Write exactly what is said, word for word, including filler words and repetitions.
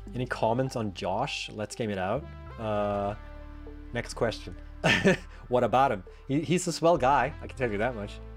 Any comments on Josh? Let's game it out. Uh, next question. What about him? He, he's a swell guy, I can tell you that much.